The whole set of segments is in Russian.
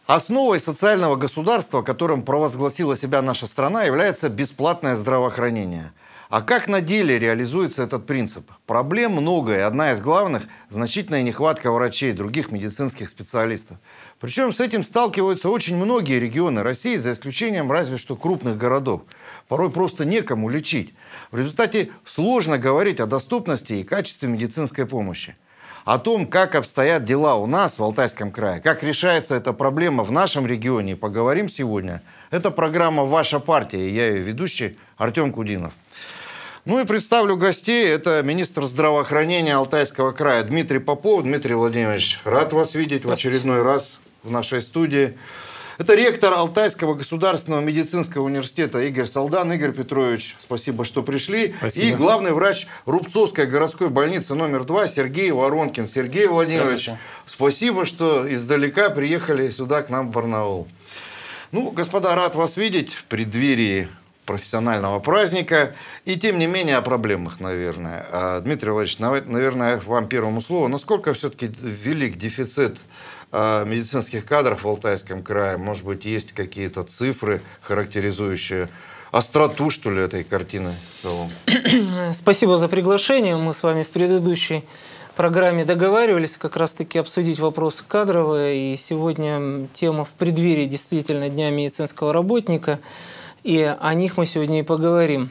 Основой социального государства, которым провозгласила себя наша страна, является бесплатное здравоохранение. А как на деле реализуется этот принцип? Проблем много, и одна из главных – значительная нехватка врачей и других медицинских специалистов. Причем с этим сталкиваются очень многие регионы России, за исключением разве что крупных городов. Порой просто некому лечить. В результате сложно говорить о доступности и качестве медицинской помощи. О том, как обстоят дела у нас в Алтайском крае, как решается эта проблема в нашем регионе, поговорим сегодня. Это программа «Ваша партия», и я ее ведущий Артем Кудинов. Ну и представлю гостей. Это министр здравоохранения Алтайского края Дмитрий Попов. Дмитрий Владимирович, рад вас видеть в очередной раз в нашей студии. Это ректор Алтайского государственного медицинского университета Игорь Салдан. Игорь Петрович, спасибо, что пришли. Спасибо. И главный врач Рубцовской городской больницы номер 2 Сергей Воронкин. Сергей Владимирович, спасибо, что издалека приехали сюда к нам в Барнаул. Ну, господа, рад вас видеть в преддверии профессионального праздника. И тем не менее о проблемах, наверное. Дмитрий Владимирович, наверное, вам первому слову. Насколько все-таки велик дефицит медицинских кадров в Алтайском крае? Может быть, есть какие-то цифры, характеризующие остроту, что ли, этой картины в целом? Спасибо за приглашение. Мы с вами в предыдущей программе договаривались как раз-таки обсудить вопросы кадровые. И сегодня тема в преддверии действительно Дня медицинского работника. И о них мы сегодня и поговорим.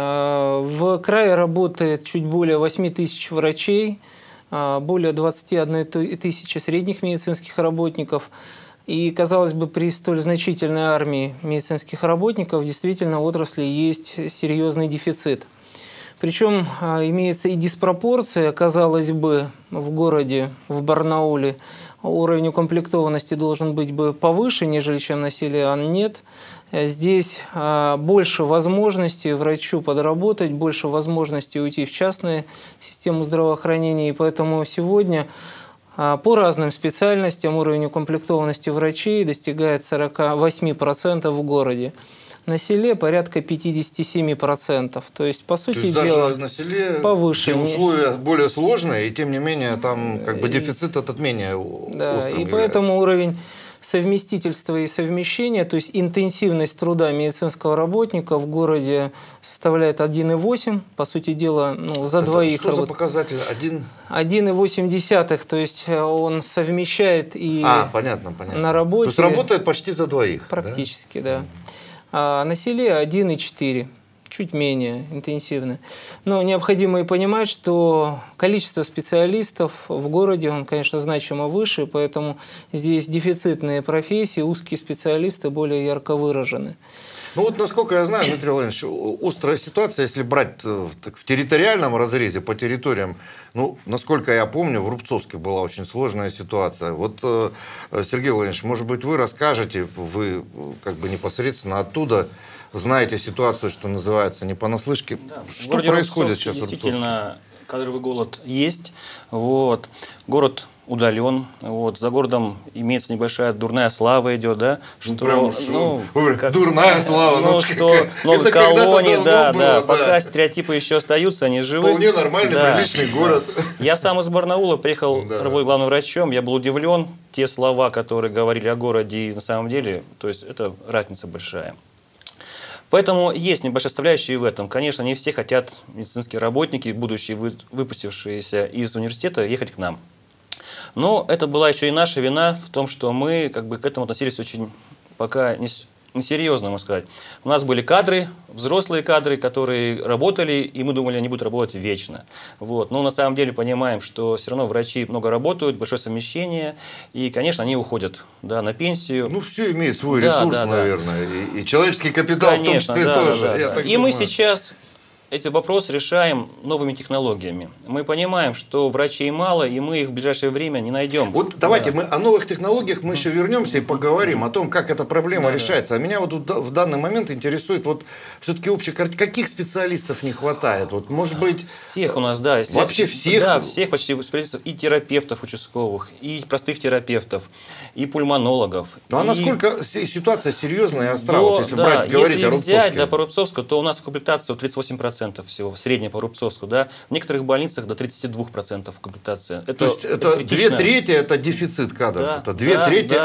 В крае работает чуть более 8 тысяч врачей, более 21 тысячи средних медицинских работников. И, казалось бы, при столь значительной армии медицинских работников действительно в отрасли есть серьезный дефицит. Причем имеется и диспропорция, казалось бы, в городе, в Барнауле, уровень укомплектованности должен быть бы повыше, нежели чем на селе, а нет. Здесь больше возможностей врачу подработать, больше возможностей уйти в частную систему здравоохранения. И поэтому сегодня по разным специальностям уровень укомплектованности врачей достигает 48% в городе. На селе порядка 57%. То есть, по сути дела, даже на селе повыше. Условия более сложные, и тем не менее там как бы дефицит этот менее острым и является. Поэтому уровень совместительства и совмещения, то есть интенсивность труда медицинского работника в городе составляет 1,8. По сути дела, за двоих. Что за показатель? 1,8, то есть он совмещает и понятно. на работе. То есть работает почти за двоих. Практически, да. А на селе 1,4. Чуть менее интенсивно. Но необходимо и понимать, что количество специалистов в городе, он, конечно, значимо выше, поэтому здесь дефицитные профессии, узкие специалисты более ярко выражены. Ну вот, насколько я знаю, Дмитрий Владимирович, острая ситуация, если брать в территориальном разрезе по территориям, насколько я помню, в Рубцовске была очень сложная ситуация. Вот, Сергей Владимирович, может быть, вы расскажете, вы как бы непосредственно оттуда знаете ситуацию, что называется, не понаслышке. Да, что происходит сейчас в Рубцовске? Действительно, кадровый голод есть. Город удален. За городом имеется небольшая дурная слава идет, да? Дурная слава. Что много колоний, пока стереотипы еще остаются, они живы. Вполне нормальный, приличный город. Я сам из Барнаула приехал работать главным врачом. Я был удивлен. Те слова, которые говорили о городе, и на самом деле, то есть это разница большая. Поэтому есть небольшая составляющая в этом. Конечно, не все хотят, медицинские работники, будущие выпустившиеся из университета, ехать к нам. Но это была еще и наша вина в том, что мы к этому относились очень пока несерьезно, можно сказать. У нас были кадры, взрослые кадры, которые работали, и мы думали, они будут работать вечно. Но на самом деле понимаем, что все равно врачи много работают, большое совмещение, и, конечно, они уходят на пенсию. Все имеет свой ресурс, наверное, и человеческий капитал, конечно, в том числе тоже. И мы сейчас эти вопросы решаем новыми технологиями. Мы понимаем, что врачей мало, и мы их в ближайшее время не найдем. Вот давайте мы о новых технологиях мы еще вернемся и поговорим о том, как эта проблема решается. А меня в данный момент интересует все-таки общая картина. Каких специалистов не хватает? Может быть... Всех у нас, Вообще всех? Да, всех почти специалистов. И терапевтов участковых, и простых терапевтов, и пульмонологов. А насколько ситуация серьезная и остра, если говорить о Рубцовске? Если взять по Рубцовску, то у нас комплектация 38%. 30% всего, в среднем по Рубцовску, да, в некоторых больницах до 32% комплектация. То есть это 2/3 это дефицит кадров, да, это 2/3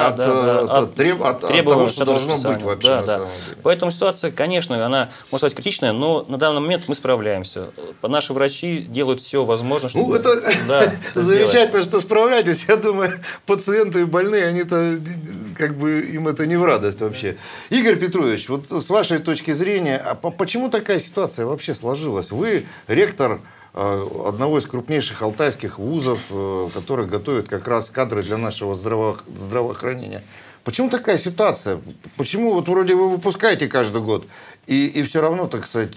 от того, что должно быть вообще на самом деле. Поэтому ситуация, конечно, она может быть критичная, но на данный момент мы справляемся. Наши врачи делают все возможное, чтобы... Ну, это замечательно, что справляетесь. Я думаю, пациенты и больные, они-то как бы им это не в радость вообще. Игорь Петрович, вот с вашей точки зрения, а почему такая ситуация вообще сложилась? Вы ректор одного из крупнейших алтайских вузов, который готовит как раз кадры для нашего здравоохранения. Почему такая ситуация? Почему вот вроде вы выпускаете каждый год, и все равно, так сказать,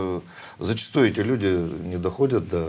зачастую эти люди не доходят до...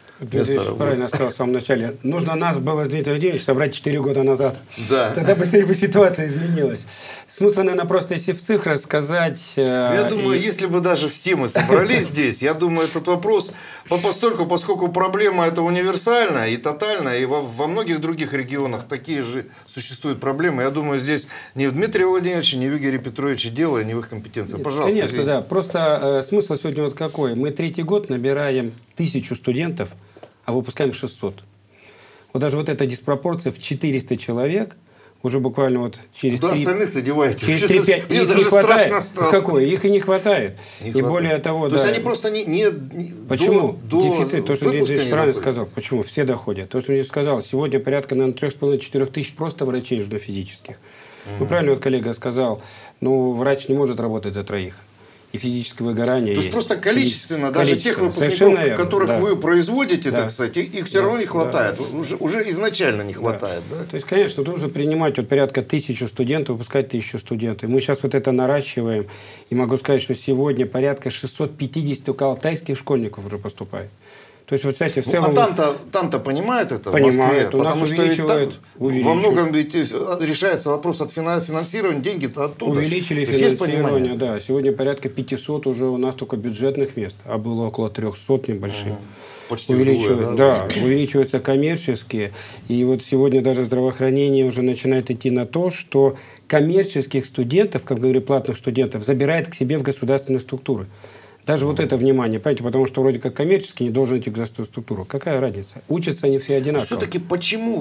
Ты правильно сказал в самом начале. Нужно нас было с Дмитрием Евгеньевичем собрать 4 года назад. Да. Тогда быстрее бы ситуация изменилась. Смысл, наверное, просто если в цифрах сказать... Я думаю, если бы даже все мы собрались здесь, я думаю, этот вопрос, поскольку проблема эта универсальная и тотальная, и во многих других регионах такие же существуют проблемы, я думаю, здесь не в Дмитрия Владимировича, не в Игоре Петровиче дело, и не в их компетенции. Пожалуйста. Конечно, извините. да. Просто смысл сегодня вот какой. Мы 3-й год набираем 1000 студентов, а выпускаем 600. Вот даже вот эта диспропорция в 400 человек уже буквально вот через 3... остальных-то деваете? Через 3-5 их не хватает. Какой? Их и не хватает. И более того... То есть они просто не почему? Дефицит, то, что Дмитрий правильно сказал. Почему? Все доходят. То, что я сказал, сегодня порядка, наверное, 3,5-4 тысяч просто врачей уже физических. Ну, правильно вот коллега сказал, ну, врач не может работать за троих. И физическое выгорание. То есть просто количественно, даже тех выпускников, которых вы производите, так сказать, их все равно не хватает. Уже изначально не хватает. Да. То есть, конечно, нужно принимать вот порядка 1000 студентов, выпускать 1000 студентов. Мы сейчас вот это наращиваем. И могу сказать, что сегодня порядка 650 только алтайских школьников уже поступает. То есть, вот, кстати, в целом... А там-то понимают это? Понимают. У нас увеличивают. Во многом ведь решается вопрос от финансирования, деньги-то оттуда. Увеличили финансирование, да. Сегодня порядка 500 уже у нас только бюджетных мест, а было около 300 небольших. Почти увеличиваются коммерческие. И вот сегодня даже здравоохранение уже начинает идти на то, что коммерческих студентов, как говорили, платных студентов, забирает к себе в государственные структуры. Даже вот это внимание, понимаете, потому что вроде как коммерческий не должен идти в государственную структуру. Какая разница? Учатся они все одинаково. Все-таки почему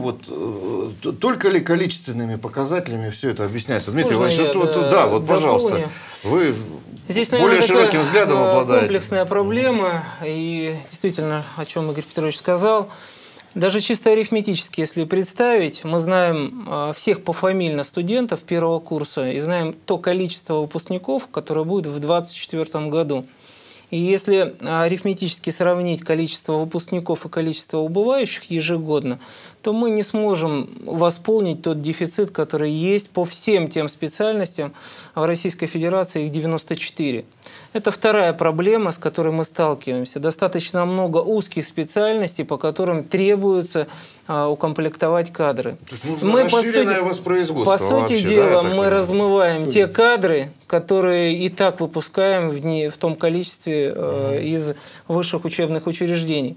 вот только ли количественными показателями все это объясняется? Дмитрий Владимирович, вот, пожалуйста, вы здесь, более широким взглядом обладаете. Комплексная проблема, и действительно, о чем Игорь Петрович сказал. Даже чисто арифметически, если представить, мы знаем всех пофамильно студентов первого курса и знаем то количество выпускников, которое будет в 2024 году. И если арифметически сравнить количество выпускников и количество убывающих ежегодно, то мы не сможем восполнить тот дефицит, который есть по всем тем специальностям. В Российской Федерации их 94. Это вторая проблема, с которой мы сталкиваемся. Достаточно много узких специальностей, по которым требуется укомплектовать кадры. То есть нужно расширенное воспроизводство. По сути дела, мы размываем те кадры, которые и так выпускаем в том количестве из высших учебных учреждений.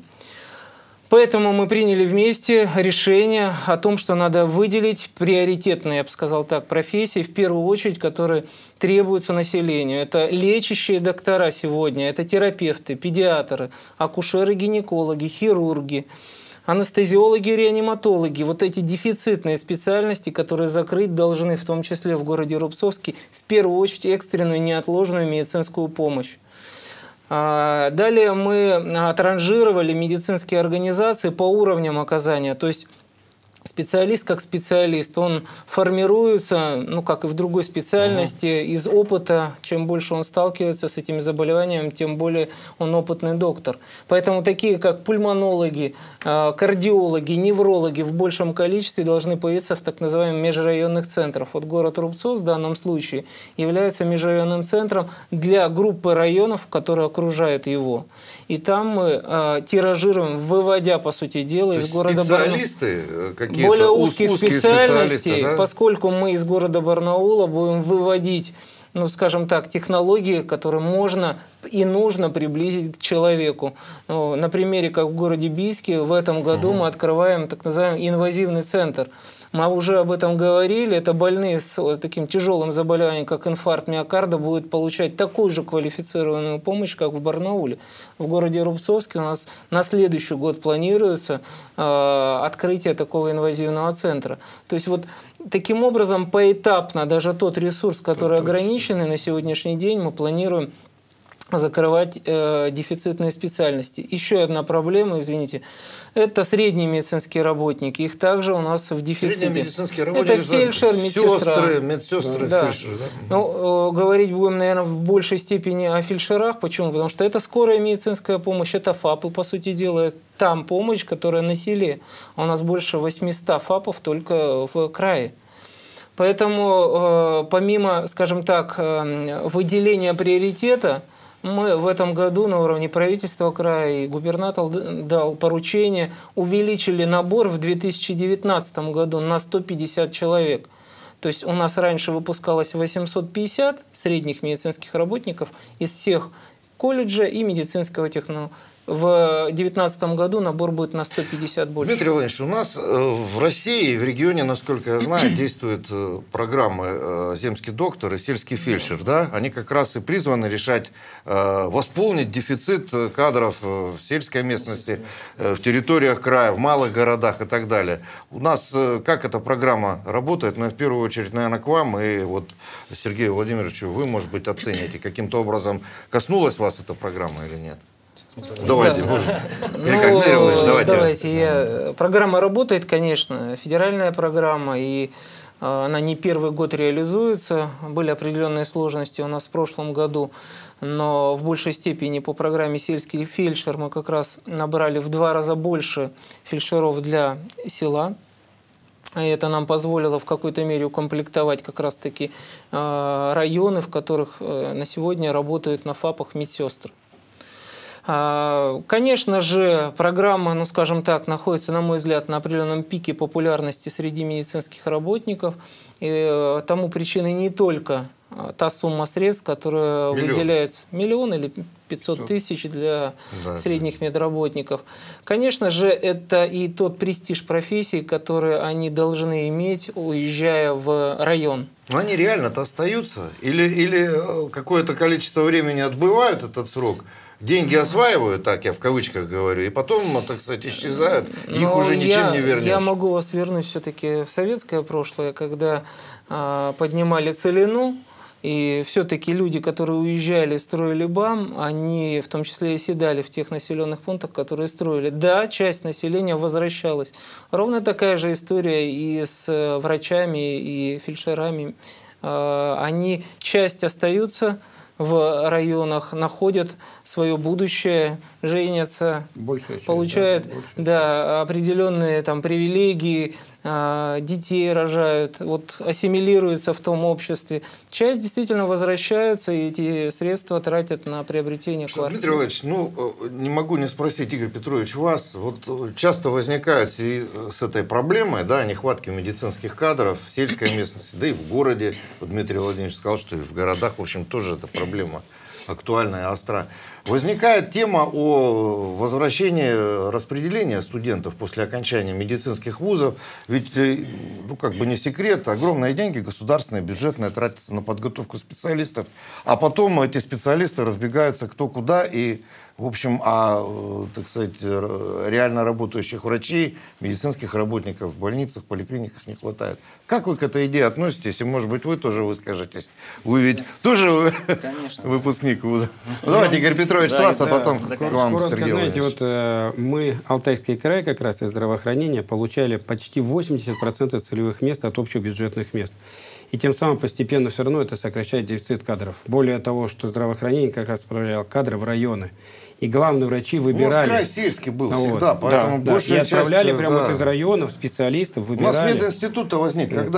Поэтому мы приняли вместе решение о том, что надо выделить приоритетные, я бы сказал так, профессии, в первую очередь, которые требуются населению. Это лечащие доктора сегодня, это терапевты, педиатры, акушеры-гинекологи, хирурги, анестезиологи, реаниматологи. Вот эти дефицитные специальности, которые закрыть должны, в том числе в городе Рубцовске, в первую очередь экстренную неотложную медицинскую помощь. Далее мы отранжировали медицинские организации по уровням оказания. То есть специалист как специалист, он формируется, ну как и в другой специальности, из опыта. Чем больше он сталкивается с этими заболеваниями, тем более он опытный доктор. Поэтому такие как пульмонологи, кардиологи, неврологи в большем количестве должны появиться в так называемых межрайонных центрах. Вот город Рубцовск в данном случае является межрайонным центром для группы районов, которые окружают его. И там мы тиражируем, выводя, по сути дела, из города специалисты, более узких специальностей, да? Поскольку мы из города Барнаула будем выводить, ну, скажем так, технологии, которые можно и нужно приблизить к человеку. Ну, на примере, как в городе Бийске, в этом году мы открываем так называемый инвазивный центр. Мы уже об этом говорили. Это больные с таким тяжелым заболеванием, как инфаркт миокарда, будут получать такую же квалифицированную помощь, как в Барнауле. В городе Рубцовске у нас на следующий год планируется открытие такого инвазивного центра. То есть вот таким образом поэтапно даже тот ресурс, который ограниченный на сегодняшний день, мы планируем закрывать дефицитные специальности. Еще одна проблема, извините, это средние медицинские работники. Их также у нас в дефиците. Средние медицинские работники. Это фельдшер, медсестра. Медсестры, да. фельдшеры. Да? Ну, говорить будем, наверное, в большей степени о фельдшерах. Почему? Потому что это скорая медицинская помощь, это ФАПы, по сути дела. Там помощь, которая на селе. У нас больше 800 ФАПов только в крае. Поэтому, помимо, скажем так, выделения приоритета, мы в этом году на уровне правительства края и губернатор дал поручение, увеличили набор в 2019 году на 150 человек. То есть у нас раньше выпускалось 850 средних медицинских работников из всех колледжа и медицинского технологии. В 2019 году набор будет на 150 больше. Дмитрий Владимирович, у нас в России, в регионе, насколько я знаю, действуют программы «Земский доктор» и «Сельский фельдшер». Да? Они как раз и призваны решать, восполнить дефицит кадров в сельской местности, в территориях края, в малых городах и так далее. У нас как эта программа работает? Ну, в первую очередь, наверное, к вам. И вот Сергею Владимировичу вы, может быть, оцените, каким-то образом коснулась вас эта программа или нет? Давайте, давайте. Программа работает, конечно, федеральная программа, и она не первый год реализуется. Были определенные сложности у нас в прошлом году, но в большей степени по программе «Сельский фельдшер» мы как раз набрали в 2 раза больше фельдшеров для села. И это нам позволило в какой-то мере укомплектовать как раз-таки районы, в которых на сегодня работают на ФАПах медсестры. Конечно же, программа, ну скажем так, находится, на мой взгляд, на определенном пике популярности среди медицинских работников. И тому причиной не только та сумма средств, которая выделяется, 1 миллион или 500 тысяч для средних медработников. Конечно же, это и тот престиж профессии, который они должны иметь, уезжая в район. Но они реально-то остаются? Или какое-то количество времени отбывают этот срок? Деньги осваивают, так я в кавычках говорю, и потом, так сказать, исчезают, их уже ничем не вернешь. Я могу вас вернуть все-таки в советское прошлое, когда поднимали целину, и все-таки люди, которые уезжали, строили БАМ, они в том числе и седали в тех населенных пунктах, которые строили. Да, часть населения возвращалась. Ровно такая же история и с врачами, и фельдшерами. Они, часть остаются в районах, находят свое будущее, женятся, получают определенные там привилегии, детей рожают, вот, ассимилируются в том обществе. Часть действительно возвращаются, и эти средства тратят на приобретение квартир. Дмитрий Владимирович, не могу не спросить, Игорь Петрович, вас. Вот часто возникают с этой проблемой, да, нехватки медицинских кадров в сельской местности, да и в городе. Вот Дмитрий Владимирович сказал, что и в городах, в общем, тоже эта проблема актуальная, остра. Возникает тема о возвращении распределения студентов после окончания медицинских вузов. Ведь, как бы не секрет, огромные деньги государственные, бюджетные тратятся на подготовку специалистов, а потом эти специалисты разбегаются кто куда, и, в общем, так сказать, реально работающих врачей, медицинских работников в больницах, поликлиниках не хватает. Как вы к этой идее относитесь? И, может быть, вы тоже выскажетесь. Вы ведь тоже выпускник вуза. Давайте, Игорь Петрович, с вас, а потом к вам, Сергей Владимирович. Знаете, вот мы, Алтайский край, как раз из здравоохранения, получали почти 80% целевых мест от общих бюджетных мест. И тем самым постепенно все равно это сокращает дефицит кадров. Более того, что здравоохранение как раз отправляло кадры в районы. И главные врачи выбирали. Край сельский был всегда, поэтому большая часть... И отправляли прямо вот из районов специалистов, выбирали. У нас мединститут-то возник когда?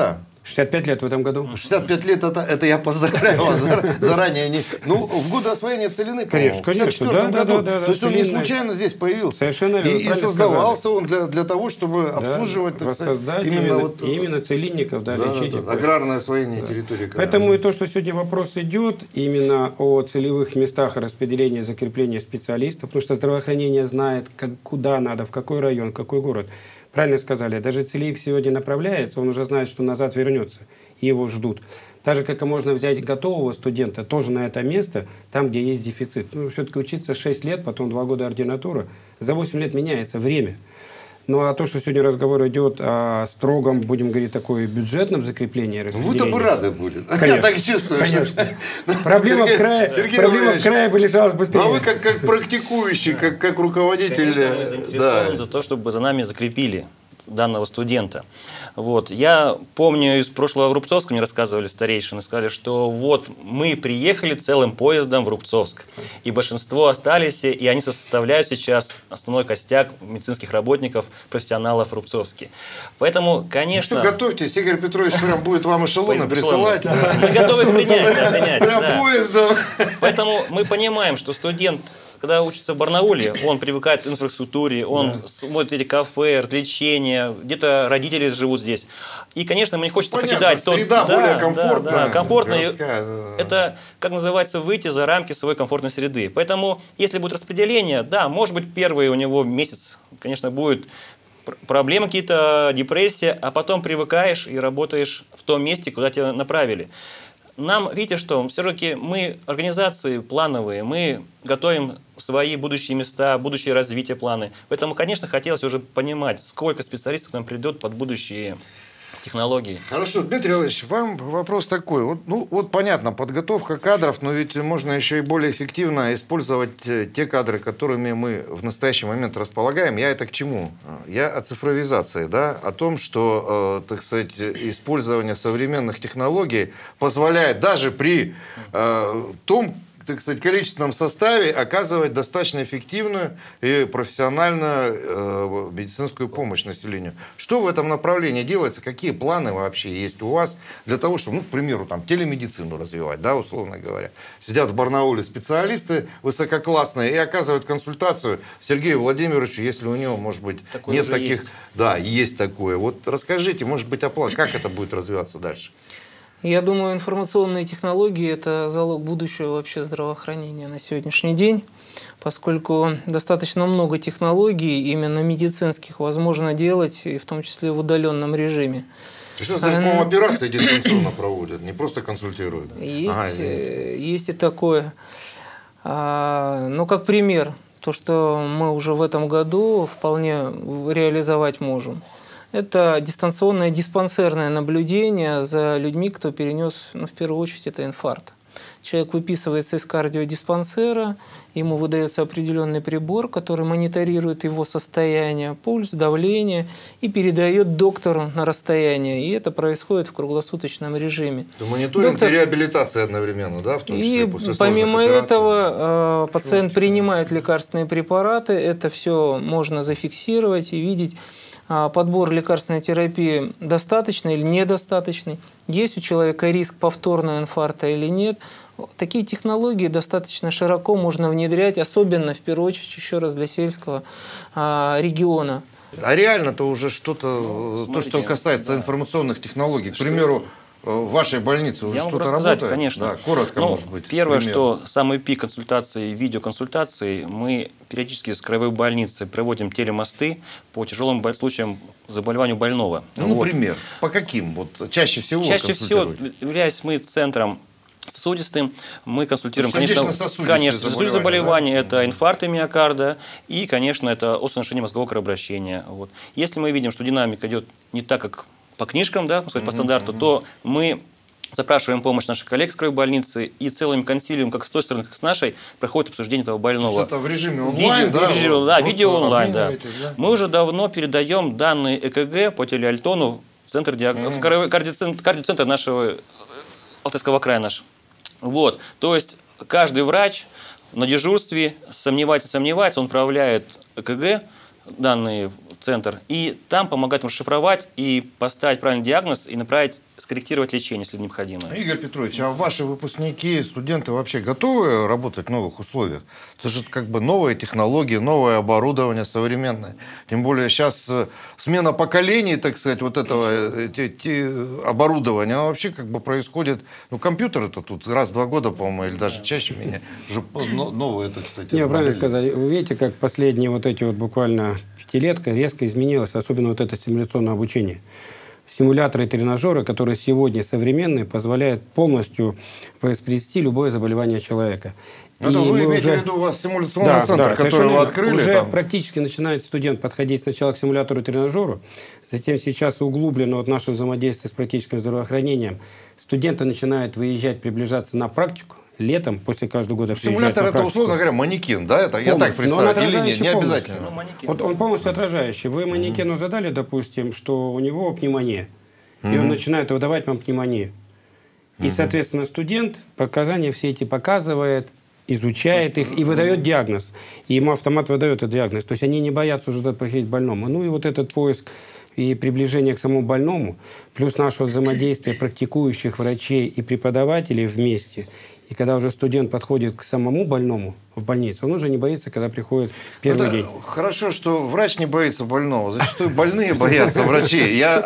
65 лет в этом году. 65 лет, это я поздравляю вас заранее. Ну, в годы освоения Целины, конечно, в 1954 году. Да, то есть он не случайно здесь появился. Совершенно верно. И создавался он для того, чтобы обслуживать, так сказать, именно целинников, лечить. Аграрное освоение территории. Поэтому и то, что сегодня вопрос идет именно о целевых местах распределения и закрепления специалистов, потому что здравоохранение знает, куда надо, в какой район, в какой город. Правильно сказали, даже целик сегодня направляется, он уже знает, что назад вернется, и его ждут. Даже как можно взять готового студента тоже на это место, там, где есть дефицит. Ну, все-таки учиться 6 лет, потом 2 года ординатура, за 8 лет меняется время. Ну, а то, что сегодня разговор идет о строгом, будем говорить, такое бюджетном закреплении, распределении. Вы-то бы рады были. Конечно, я так чувствую. Конечно. Проблема в крае бы решалась быстрее. А вы как практикующий, как руководитель... Конечно, мы заинтересованы за то, чтобы за нами закрепили данного студента. Вот. Я помню, из прошлого в Рубцовск мне рассказывали старейшины, сказали, что вот мы приехали целым поездом в Рубцовск, и большинство остались, и они составляют сейчас основной костяк медицинских работников, профессионалов в Рубцовске. Поэтому, конечно... Ну что, готовьтесь, Игорь Петрович прям будет вам эшелоны присылать. Мы готовы принять. Прям поездом. Поэтому мы понимаем, что студент, когда учится в Барнауле, он привыкает к инфраструктуре, он смотрит эти кафе, развлечения, где-то родители живут здесь. И, конечно, мне не хочется покидать тот... Среда более комфортная. Да, комфортная. Это, как называется, выйти за рамки своей комфортной среды. Поэтому, если будет распределение, да, может быть, первый у него месяц, конечно, будет проблемы какие-то, депрессия, а потом привыкаешь и работаешь в том месте, куда тебя направили. Нам, видите, что все-таки мы организации плановые, мы готовим свои будущие места, будущее развитие, планы. Поэтому, конечно, хотелось уже понимать, сколько специалистов к нам придет под будущие технологии. Хорошо, Дмитрий Владимирович, вам вопрос такой. Вот понятно, подготовка кадров, но ведь можно еще и более эффективно использовать те кадры, которыми мы в настоящий момент располагаем. Я это к чему? Я о цифровизации, да, о том, что, так сказать, использование современных технологий позволяет даже при том, так сказать, количественном составе оказывать достаточно эффективную и профессиональную медицинскую помощь населению. Что в этом направлении делается? Какие планы вообще есть у вас для того, чтобы, к примеру, там, телемедицину развивать, да, условно говоря? Сидят в Барнауле специалисты высококлассные и оказывают консультацию Сергею Владимировичу, если у него, может быть, такое нет таких... Есть. Да, есть такое. Вот расскажите, может быть, о плане, как это будет развиваться дальше? Я думаю, информационные технологии – это залог будущего вообще здравоохранения на сегодняшний день, поскольку достаточно много технологий, именно медицинских, возможно делать, и в том числе в удаленном режиме. Сейчас даже, по-моему, операции дистанционно проводят, не просто консультируют. Есть и такое. Ну, как пример, то, что мы уже в этом году вполне реализовать можем. Это дистанционное диспансерное наблюдение за людьми, кто перенес, в первую очередь, это инфаркт. Человек выписывается из кардиодиспансера, ему выдается определенный прибор, который мониторирует его состояние, пульс, давление и передает доктору на расстояние. И это происходит в круглосуточном режиме. Это мониторинг и реабилитация одновременно, да, в том числе и после помимо операций. этого пациент принимает лекарственные препараты, это все можно зафиксировать и видеть, подбор лекарственной терапии достаточный или недостаточный, есть у человека риск повторного инфаркта или нет. Такие технологии достаточно широко можно внедрять, особенно, в первую очередь, еще раз для сельского региона. А реально-то уже что-то, то, что касается информационных технологий, к примеру, в вашей больнице уже что-то работает? Конечно. Да, коротко, может быть. Первое, что самый пик консультаций, видеоконсультаций, мы периодически с краевой больницы проводим телемосты по тяжелым случаям заболеванию больного. Например, по каким? Вот чаще всего являясь мы центром сосудистым, мы консультируем, сердечно-сосудистые заболевания, да? Это инфаркты миокарда и, конечно, это острое нарушение мозгового кровообращения. Вот. Если мы видим, что динамика идет не так, как по книжкам, да, по стандарту, то мы запрашиваем помощь наших коллег с краевой больницы, и целым консилиумом, как с той стороны, как с нашей, проходит обсуждение этого больного. Это в режиме онлайн, видео онлайн, да. Мы уже давно передаем данные ЭКГ по телеальтону в центр в кардиоцентр нашего Алтайского края наш. Вот. То есть каждый врач на дежурстве сомневается, он отправляет ЭКГ, данные центр, и там помогать ему расшифровать и поставить правильный диагноз и направить, скорректировать лечение, если необходимо. Игорь Петрович, а ваши выпускники, студенты вообще готовы работать в новых условиях? Это же как бы новые технологии, новое оборудование современное. Тем более сейчас смена поколений, так сказать, вот этого оборудования, оно вообще как бы происходит. Ну, компьютер-то тут раз в 2 года, по-моему, или даже чаще меня. Уже новые, так сказать. Не, правильно сказали. Вы видите, как последние вот эти вот буквально пятилетка резко изменилось, особенно вот это симуляционное обучение. Симуляторы и тренажеры, которые сегодня современные, позволяют полностью воспроизвести любое заболевание человека. Это вы имеете в виду у вас симуляционный центр, который вы открыли? Уже там практически начинает студент подходить сначала к симулятору и тренажеру, затем сейчас углублено вот наше взаимодействие с практическим здравоохранением. Студенты начинают выезжать, приближаться на практику. Летом, после каждого года симулятор это, условно говоря, манекен, да? Это, я так представляю, или не обязательно? Вот он полностью отражающий. Вы манекену задали, допустим, что у него пневмония, и он начинает выдавать вам пневмонию. И, соответственно, студент показания все эти показывает, изучает их и выдает диагноз. И ему автомат выдает этот диагноз. То есть они не боятся уже подходить к больному. Ну и вот этот поиск и приближение к самому больному, плюс наше взаимодействие практикующих врачей и преподавателей вместе. И когда уже студент подходит к самому больному в больницу, он уже не боится, когда приходит первый день. Хорошо, что врач не боится больного. Зачастую больные боятся врачей. Я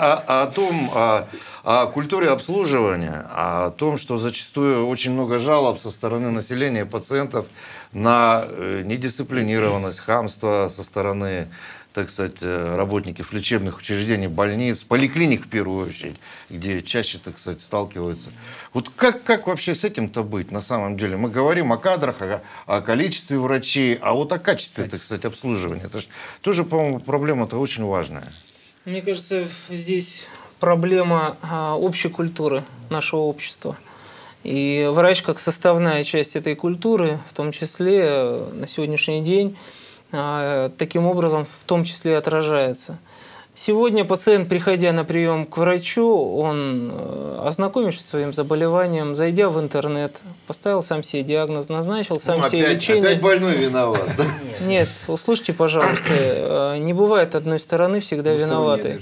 о культуре обслуживания, о том, что зачастую очень много жалоб со стороны населения, пациентов на недисциплинированность, хамство со стороны, так сказать, работников лечебных учреждений, больниц, поликлиник в первую очередь, где чаще, так сказать, сталкиваются. Вот как вообще с этим-то быть на самом деле? Мы говорим о кадрах, о количестве врачей, а вот о качестве, так сказать, обслуживания. Это же тоже, по-моему, проблема-то очень важная. Мне кажется, здесь проблема общей культуры нашего общества. И врач как составная часть этой культуры, в том числе на сегодняшний день, таким образом в том числе отражается. Сегодня пациент, приходя на прием к врачу, он, ознакомившись со своим заболеванием, зайдя в интернет, поставил сам себе диагноз, назначил сам себе лечение. Опять больной виноват, да? Нет, услышьте, пожалуйста, не бывает одной стороны всегда виноватой.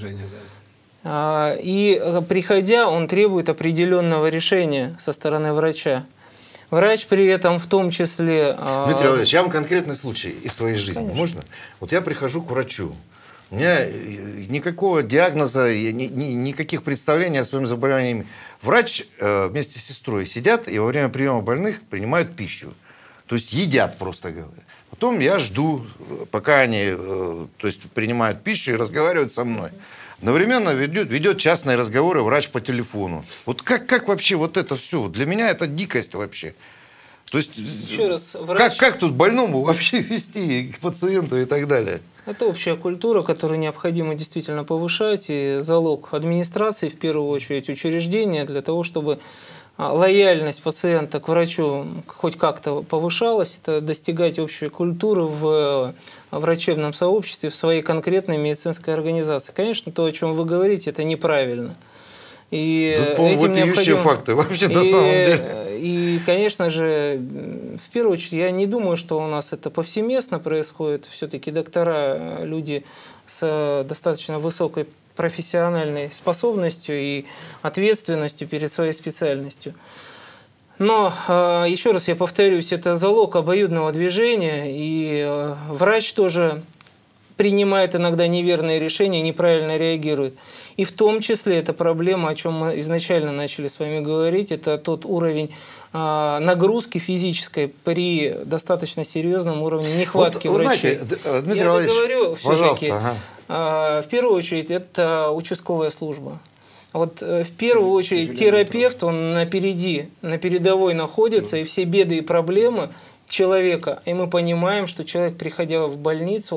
И приходя, он требует определенного решения со стороны врача. Врач при этом в том числе... Дмитрий Владимирович, я вам конкретный случай из своей жизни. Конечно. Можно? Вот я прихожу к врачу. У меня никакого диагноза, никаких представлений о своем заболевании. Врач вместе с сестрой сидят и во время приема больных принимают пищу. То есть едят, просто говоря. Потом я жду, пока они принимают пищу и разговаривают со мной. Одновременно ведет частные разговоры врач по телефону. Вот как вообще вот это все? Для меня это дикость вообще. То есть, еще раз, врач... как тут больному вообще вести к пациенту и так далее? Это общая культура, которую необходимо действительно повышать. И залог администрации, в первую очередь, учреждения, для того, чтобы лояльность пациента к врачу хоть как-то повышалась, это достигать общей культуры в врачебном сообществе, в своей конкретной медицинской организации. Конечно, то, о чем вы говорите, это неправильно. И тут, этим вопиющие факты вообще на самом деле. И, конечно же, в первую очередь, я не думаю, что у нас это повсеместно происходит. Все-таки доктора, люди с достаточно высокой профессиональной способностью и ответственностью перед своей специальностью. Но, еще раз я повторюсь, это залог обоюдного движения, и врач тоже принимает иногда неверные решения, неправильно реагирует. И в том числе это проблема, о чем мы изначально начали с вами говорить, это тот уровень нагрузки физической при достаточно серьезном уровне нехватки врачей. Знаете, Дмитрий Владимирович, пожалуйста. В первую очередь это участковая служба. Вот в первую очередь терапевт, он на передовой находится, и все беды и проблемы человека, и мы понимаем, что человек, приходя в больницу,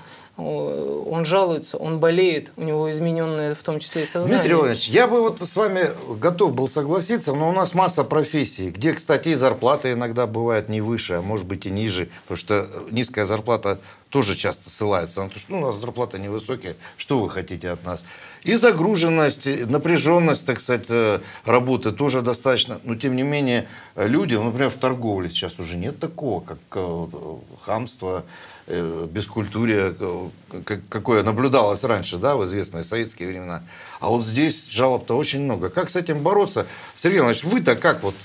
он жалуется, он болеет, у него измененное в том числе и сознание. Дмитрий Владимирович, я бы вот с вами готов был согласиться, но у нас масса профессий, где, кстати, и зарплата иногда бывает не выше, а может быть и ниже, потому что низкая зарплата тоже часто ссылаются на то, что у нас зарплаты невысокие, что вы хотите от нас. И загруженность, напряженность, так сказать, работы тоже достаточно. Но, тем не менее, люди, например, в торговле сейчас уже нет такого, как хамство, бескультурие, какое наблюдалось раньше, да, в известные советские времена. А вот здесь жалоб-то очень много. Как с этим бороться? Сергей Иванович, вы-то как вот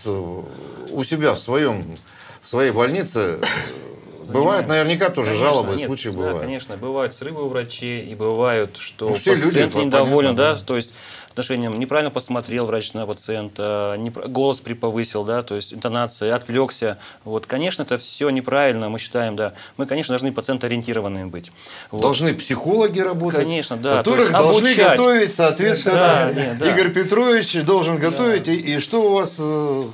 у себя в своей больнице... Бывают наверняка тоже жалобы, случаи бывают. Да, конечно, бывают срывы у врачей, и бывают, что пациент недоволен, да, то есть отношением неправильно посмотрел врач на пациента, голос приповысил, да, то есть интонация, отвлекся. Вот, конечно, это все неправильно, мы считаем, да. Мы, конечно, должны пациентоориентированными быть. Вот. Должны психологи работать, конечно, да, которых должны обучать. Готовить, соответственно, да. Игорь Петрович должен готовить. И что у вас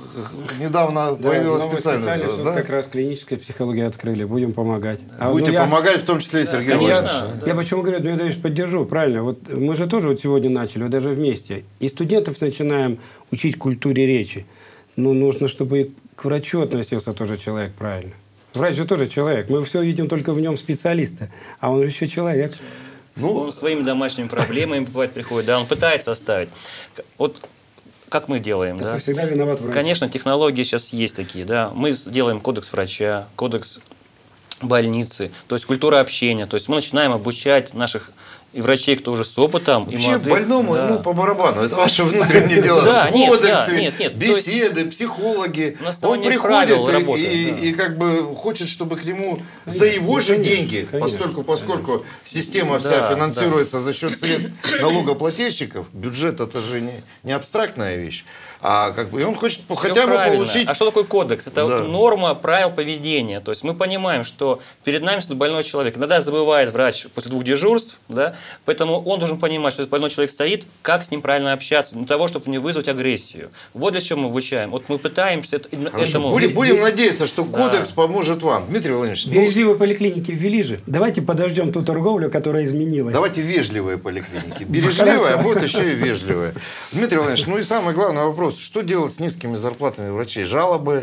недавно появилась специальность? Да? Как раз клиническая психология открыли, будем помогать. Будете помогать, в том числе и Сергею Ивановичу. Я почему говорю, я даже поддержу, правильно. Вот мы же тоже вот сегодня начали, вот даже вместе. И студентов начинаем учить культуре речи. Но нужно, чтобы и к врачу относился тоже человек правильно. Врач же тоже человек. Мы все видим только в нем специалиста, а он еще человек. Он своими домашними проблемами бывает приходит, да, он пытается оставить. Вот как мы делаем, это да? Всегда виноват врач. Конечно, технологии сейчас есть такие, да. Мы делаем кодекс врача, кодекс больницы, то есть культура общения. То есть мы начинаем обучать наших и врачей, кто уже с опытом, вообще, и молодых. Больному ему по барабану. Это ваше внутреннее дело. Кодексы, беседы, психологи. Он приходит и как бы хочет, чтобы к нему за его же деньги, поскольку система вся финансируется за счет средств налогоплательщиков, бюджет это же не абстрактная вещь. А как бы, и он хочет хотя бы получить... А что такое кодекс? Это норма правил поведения. То есть мы понимаем, что перед нами стоит больной человек. Иногда забывает врач после 2 дежурств, да? Поэтому он должен понимать, что этот больной человек стоит, как с ним правильно общаться, для того, чтобы не вызвать агрессию. Вот для чего мы обучаем. Вот мы пытаемся этому... Будем надеяться, что кодекс поможет вам. Дмитрий Владимирович... Бережливые поликлиники ввели же. Давайте подождем ту торговлю, которая изменилась. Давайте вежливые поликлиники. Бережливые, а будет еще и вежливые. Дмитрий Владимирович, ну и самый главный вопрос. Что делать с низкими зарплатами врачей? Жалобы,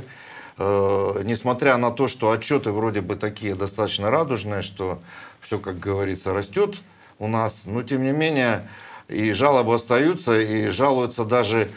несмотря на то, что отчеты вроде бы такие достаточно радужные, что все, как говорится, растет у нас, но тем не менее и жалобы остаются, и жалуются даже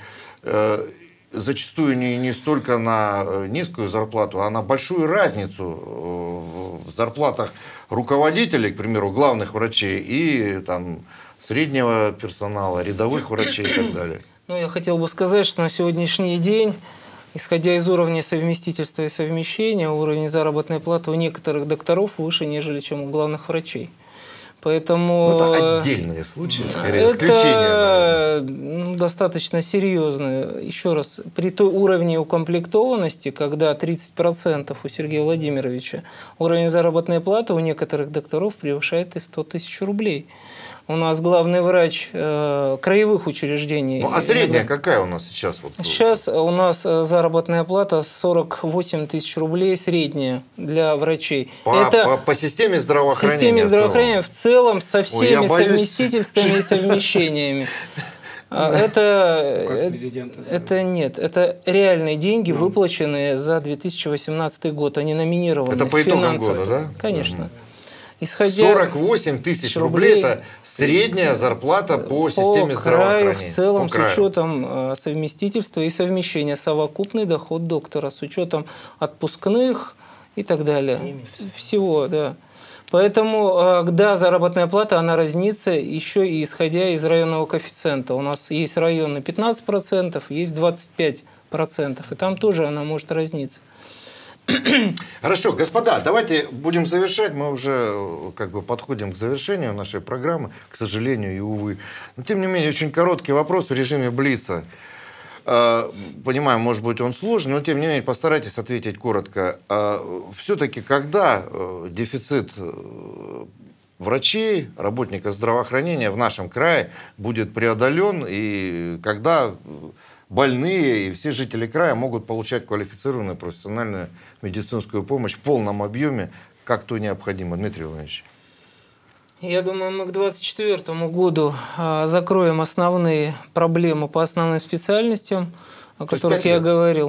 зачастую не столько на низкую зарплату, а на большую разницу в зарплатах руководителей, к примеру, главных врачей и там, среднего персонала, рядовых врачей и так далее. Ну, я хотел бы сказать, что на сегодняшний день, исходя из уровня совместительства и совмещения, уровень заработной платы у некоторых докторов выше, нежели чем у главных врачей. Поэтому это отдельные случаи, скорее исключения. Это достаточно серьезно. Еще раз, при той уровне укомплектованности, когда 30% у Сергея Владимировича, уровень заработной платы у некоторых докторов превышает и 100 тысяч рублей. У нас главный врач краевых учреждений. Ну, а средняя какая у нас сейчас? Сейчас у нас заработная плата 48 тысяч рублей средняя для врачей. По системе здравоохранения? По системе здравоохранения в целом со всеми совместительствами и совмещениями. Это нет, это реальные деньги, выплаченные за 2018 год, они номинированы. Это по итогам года, да? Конечно. 48 тысяч рублей – это средняя зарплата по системе здравоохранения. В целом, с учетом совместительства и совмещения, совокупный доход доктора, с учетом отпускных и так далее. Всего, да. Поэтому, да, заработная плата, она разнится еще и исходя из районного коэффициента. У нас есть районы 15%, есть 25%, и там тоже она может разниться. Хорошо, господа, давайте будем завершать. Мы уже как бы подходим к завершению нашей программы, к сожалению и увы. Но тем не менее, очень короткий вопрос в режиме блица. Понимаю, может быть, он сложный, но тем не менее, постарайтесь ответить коротко. Все-таки, когда дефицит врачей, работников здравоохранения в нашем крае будет преодолен, и когда больные и все жители края могут получать квалифицированную профессиональную медицинскую помощь в полном объеме, как то необходимо, Дмитрий Владимирович? Я думаю, мы к 2024 году закроем основные проблемы по основным специальностям, о которых я говорил.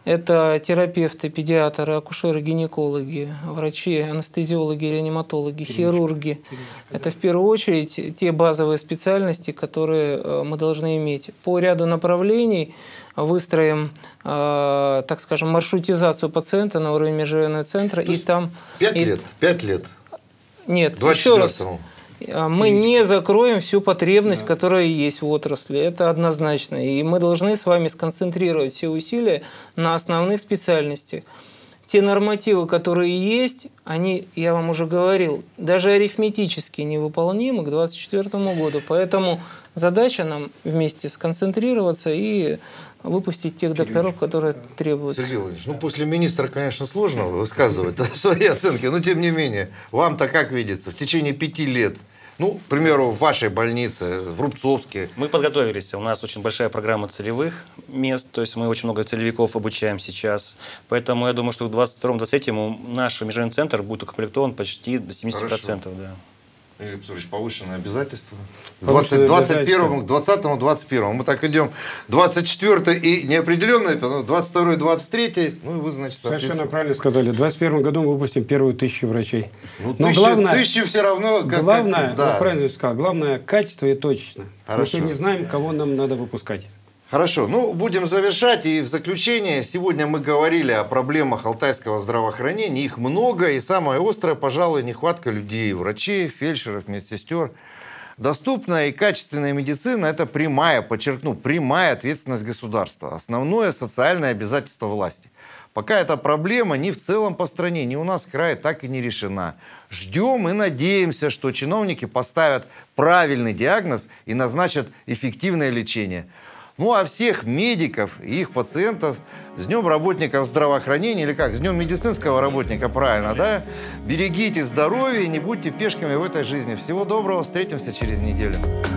Это терапевты, педиатры, акушеры, гинекологи, врачи, анестезиологи, реаниматологи, хирурги. Это в первую очередь те базовые специальности, которые мы должны иметь. По ряду направлений выстроим, так скажем, маршрутизацию пациента на уровне межрайонного центра. И там 5 лет? 5 лет? Нет, еще раз. Мы не закроем всю потребность, которая есть в отрасли. Это однозначно. И мы должны с вами сконцентрировать все усилия на основных специальностях. Те нормативы, которые есть, они, я вам уже говорил, даже арифметически невыполнимы к 2024 году. Поэтому задача нам вместе сконцентрироваться и выпустить тех докторов, которые требуются. Сергей Владимирович, ну после министра, конечно, сложно высказывать свои оценки, но тем не менее, вам-то как видится, в течение 5 лет, ну, к примеру, в вашей больнице, в Рубцовске. Мы подготовились. У нас очень большая программа целевых мест, то есть мы очень много целевиков обучаем сейчас. Поэтому я думаю, что к 2022-2023 наш межрайонный центр будет укомплектован почти до 70%. Да. Юрий Петрович, повышенные обязательства. К 2020-2021. Мы так идем. 24-й и неопределенный, 22-й, 23-й. Ну, и вы, значит, совершенно правильно сказали. В 2021 году мы выпустим первую 1000 врачей. Ну, но тысячу все равно... Главное, да. Правильно сказал, главное качество и точно. Хорошо. Мы не знаем, кого нам надо выпускать. Хорошо, ну будем завершать. И в заключение, сегодня мы говорили о проблемах алтайского здравоохранения. Их много, и самое острое, пожалуй, нехватка людей, врачей, фельдшеров, медсестер. Доступная и качественная медицина – это прямая, подчеркну, прямая ответственность государства. Основное социальное обязательство власти. Пока эта проблема ни в целом по стране, ни у нас в крае так и не решена. Ждем и надеемся, что чиновники поставят правильный диагноз и назначат эффективное лечение. Ну а всех медиков и их пациентов с Днем работников здравоохранения, или как, с Днем медицинского работника, правильно, да? Берегите здоровье и не будьте пешками в этой жизни. Всего доброго, встретимся через неделю.